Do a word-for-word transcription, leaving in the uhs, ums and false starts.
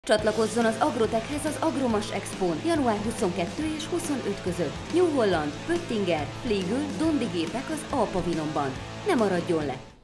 Csatlakozzon az Agrotechhez az Agromas Expón január huszonkettő és huszonöt között. New Holland, Pöttinger, Flegel, Dondi gépek az A pavilonban. Ne maradjon le!